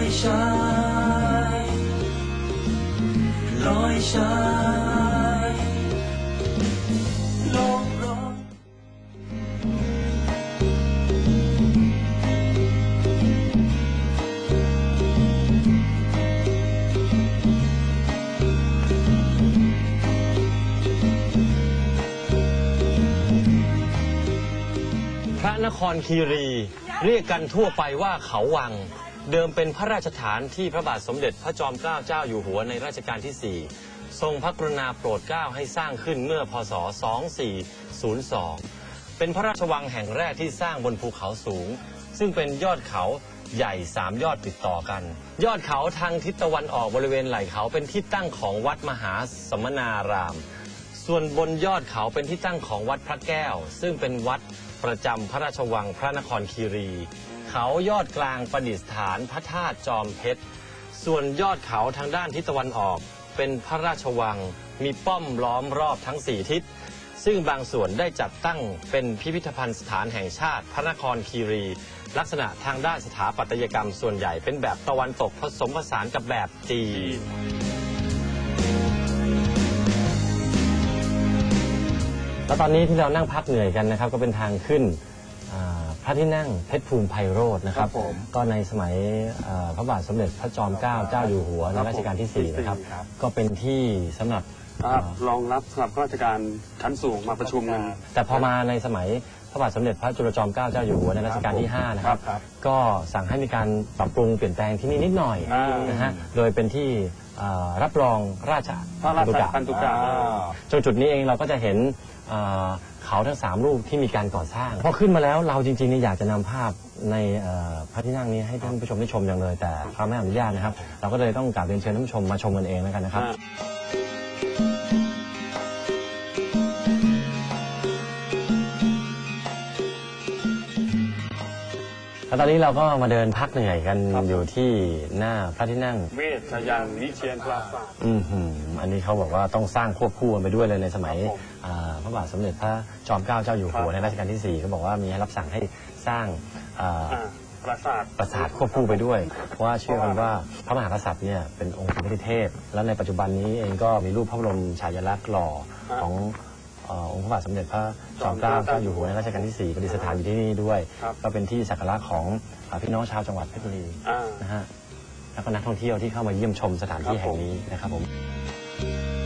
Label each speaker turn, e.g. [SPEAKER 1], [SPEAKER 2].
[SPEAKER 1] ชายลอยชายโลกร้อน
[SPEAKER 2] พระนครคีรีเรียกกันทั่วไปว่าเขาวังเดิมเป็นพระราชฐานที่พระบาทสมเด็จพระจอมเกล้าเจ้าอยู่หัวในรัชกาลที่ 4 ทรงพระกรุณาโปรดเกล้าให้สร้างขึ้นเมื่อพ.ศ. 2402 เป็นพระราชวังแห่งแรกที่สร้างบนภูเขาสูงซึ่งเป็นยอดเขาใหญ่3 ยอดติดต่อกันยอดเขาทางทิศตะวันออกบริเวณไหล่เขาเป็นที่ตั้งของวัดมหาสมณารามส่วนบนยอดเขาเป็นที่ตั้งของวัดพระแก้วซึ่งเป็นวัดประจำพระราชวังพระนครคีรีเขายอดกลางประดิษฐานพระธาตุจอมเพชรส่วนยอดเขาทางด้านทิศตะวันออกเป็นพระราชวังมีป้อมล้อมรอบทั้ง4 ทิศซึ่งบางส่วนได้จัดตั้งเป็นพิพิธภัณฑ์สถานแห่งชาติพระนครคีรีลักษณะทางด้านสถาปัตยกรรมส่วนใหญ่เป็นแบบตะวันตกผสมผสานกับแบบจีนแล้วตอนนี้ที่เรานั่งพักเหนื่อยกันนะครับก็เป็นทางขึ้นพระที่นั่งเพชรภูมิไพโรจน์นะครับก็ในสมัยพระบาทสมเด็จพระจอมเกล้าเจ้าอยู่หัวในรัชกาลที่ 4นะครับก็เป็นที่สำหรับ
[SPEAKER 3] รองรับสำหรับข้าราชการชั้นสูงมาประชุมกัน
[SPEAKER 2] แต่พอมาในสมัยพระบาทสมเด็จพระจุลจอมเกล้าเจ้าอยู่หัวในรัชกาลที่ 5นะครับก็สั่งให้มีการปรับปรุงเปลี่ยนแปลงที่นี่นิดหน่อยนะฮะโดยเป็นที่รับรองราชพันธุกะจนจุดนี้เองเราก็จะเห็นเขาทั้ง3 ลูกที่มีการก่อสร้างพอขึ้นมาแล้วเราจริงๆอยากจะนำภาพในพระที่นั่งนี้ให้ท่านผู้ชมได้ชมอย่างเลยแต่เขาไม่อนุญาตนะครับเราก็เลยต้องกราบเรียนเชิญท่านผู้ชมมาชมกันเองแล้วกันนะครับแล้วตอนนี้เราก็มาเดินพักเหนื่อยกันอยู่ที่หน้าพระที่นั่ง
[SPEAKER 3] เวชยันต์วิเชียรพลาซ่า
[SPEAKER 2] อันนี้เขาบอกว่าต้องสร้างควบคู่กันไปด้วยเลยในสมัยพระบาทสมเด็จพระจอมเกล้าเจ้าอยู่หัวในรัชกาลที่ 4เขาบอกว่ามีให้รับสั่งให้สร้างปราสาทควบคู่ไปด้วยเพราะว่าเชื่อกันว่าพระมหากษัตริย์เนี่ยเป็นองค์สมเด็จเทพและในปัจจุบันนี้เองก็มีรูปพระบรมฉายาลักษณ์หล่อขององค์พระบาทสมเด็จพระจอมเกล้าเจ้าอยู่หัวในรัชกาลที่ 4ประดิษฐานอยู่ที่นี่ด้วยก็เป็นที่สักการะของพี่น้องชาวจังหวัดเพชรบุรีนะฮะแล้วก็นักท่องเที่ยวที่เข้ามาเยี่ยมชมสถานที่แห่งนี้นะครับผม